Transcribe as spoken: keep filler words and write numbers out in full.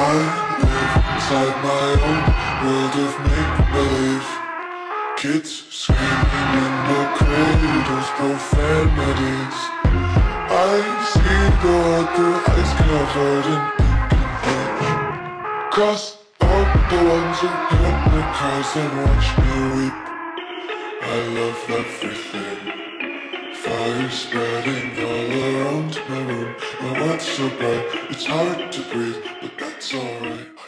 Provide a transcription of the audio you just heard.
I live inside my own world of make-believe. Kids screaming in the cradles, profanities. I see the world through eyes covered in ink. Cross out the ones who hypnotize and watch me weep. I love everything. Fire spreading all around my room. My world's so bright, it's hard to breathe, but that's alright.